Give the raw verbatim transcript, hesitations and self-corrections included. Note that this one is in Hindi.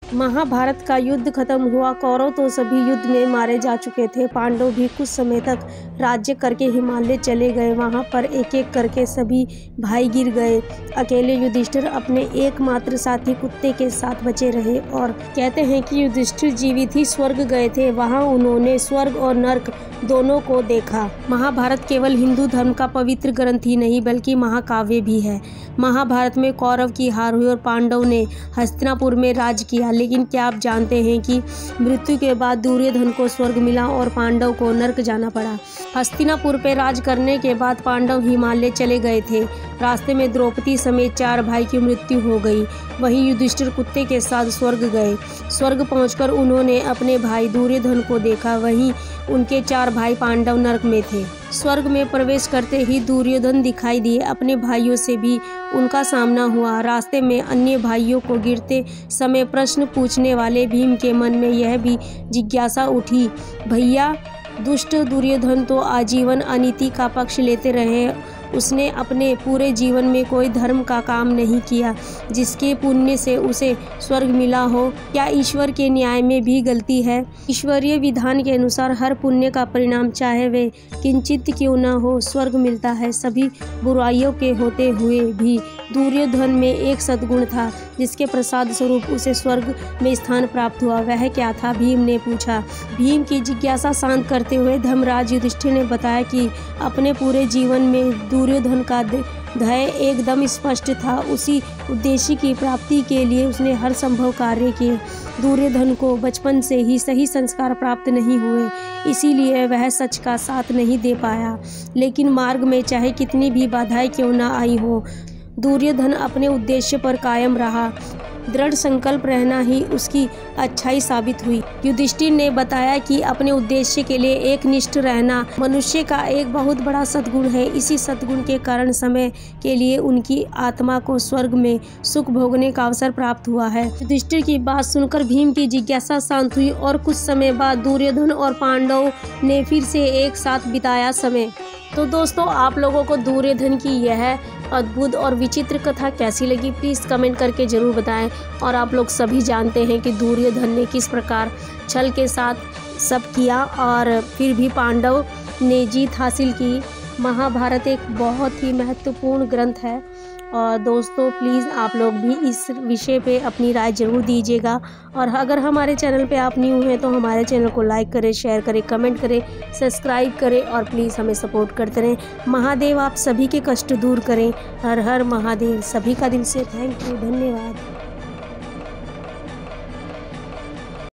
महाभारत का युद्ध खत्म हुआ। कौरव तो सभी युद्ध में मारे जा चुके थे। पांडव भी कुछ समय तक राज्य करके हिमालय चले गए। वहां पर एक एक करके सभी भाई गिर गए। अकेले युधिष्ठिर अपने एकमात्र साथी कुत्ते के साथ बचे रहे। और कहते हैं कि युधिष्ठिर जीवित ही स्वर्ग गए थे। वहां उन्होंने स्वर्ग और नर्क दोनों को देखा। महाभारत केवल हिंदू धर्म का पवित्र ग्रंथ ही नहीं बल्कि महाकाव्य भी है। महाभारत में कौरव की हार हुई और पांडव ने हस्तिनापुर में राज किया। लेकिन क्या आप जानते हैं कि मृत्यु के बाद दुर्योधन को स्वर्ग मिला और पांडव को नर्क जाना पड़ा। हस्तिनापुर पर राज करने के बाद पांडव हिमालय चले गए थे। रास्ते में द्रौपदी समेत चार भाई की मृत्यु हो गई। वहीं युधिष्ठिर कुत्ते के साथ स्वर्ग गए। स्वर्ग पहुंचकर उन्होंने अपने भाई दुर्योधन को देखा। वहीं उनके चार भाई पांडव नर्क में थे। स्वर्ग में प्रवेश करते ही दुर्योधन दिखाई दिए। अपने भाइयों से भी उनका सामना हुआ। रास्ते में अन्य भाइयों को गिरते समय प्रश्न पूछने वाले भीम के मन में यह भी जिज्ञासा उठी, भैया दुष्ट दुर्योधन तो आजीवन अनीति का पक्ष लेते रहे। उसने अपने पूरे जीवन में कोई धर्म का काम नहीं किया जिसके पुण्य से उसे स्वर्ग मिला हो। क्या ईश्वर के न्याय में भी गलती है? ईश्वरीय विधान के अनुसार हर पुण्य का परिणाम चाहे वे किंचित क्यों न हो स्वर्ग मिलता है। सभी बुराइयों के होते हुए भी दुर्योधन में एक सद्गुण था जिसके प्रसाद स्वरूप उसे स्वर्ग में स्थान प्राप्त हुआ। वह क्या था? भीम ने पूछा। भीम की जिज्ञासा शांत करते हुए धर्मराज युधिष्ठिर ने बताया कि अपने पूरे जीवन में दुर्योधन का ध्येय एकदम स्पष्ट था। उसी उद्देश्य की प्राप्ति के लिए उसने हर संभव कार्य किए। दुर्योधन को बचपन से ही सही संस्कार प्राप्त नहीं हुए, इसीलिए वह सच का साथ नहीं दे पाया। लेकिन मार्ग में चाहे कितनी भी बाधाएं क्यों न आई हो, दुर्योधन अपने उद्देश्य पर कायम रहा। दृढ़ संकल्प रहना ही उसकी अच्छाई साबित हुई। युधिष्ठिर ने बताया कि अपने उद्देश्य के लिए एकनिष्ठ रहना मनुष्य का एक बहुत बड़ा सद्गुण है। इसी सद्गुण के कारण समय के लिए उनकी आत्मा को स्वर्ग में सुख भोगने का अवसर प्राप्त हुआ है। युधिष्ठिर की बात सुनकर भीम की जिज्ञासा शांत हुई और कुछ समय बाद दुर्योधन और पांडव ने फिर से एक साथ बिताया समय। तो दोस्तों, आप लोगों को दुर्योधन की यह अद्भुत और विचित्र कथा कैसी लगी प्लीज़ कमेंट करके ज़रूर बताएं। और आप लोग सभी जानते हैं कि दुर्योधन ने किस प्रकार छल के साथ सब किया और फिर भी पांडव ने जीत हासिल की। महाभारत एक बहुत ही महत्वपूर्ण ग्रंथ है। और दोस्तों, प्लीज़ आप लोग भी इस विषय पे अपनी राय ज़रूर दीजिएगा। और अगर हमारे चैनल पे आप न्यू हैं तो हमारे चैनल को लाइक करें, शेयर करें, कमेंट करें, सब्सक्राइब करें और प्लीज़ हमें सपोर्ट करते रहें। महादेव आप सभी के कष्ट दूर करें। हर हर महादेव। सभी का दिल से थैंक यू, धन्यवाद।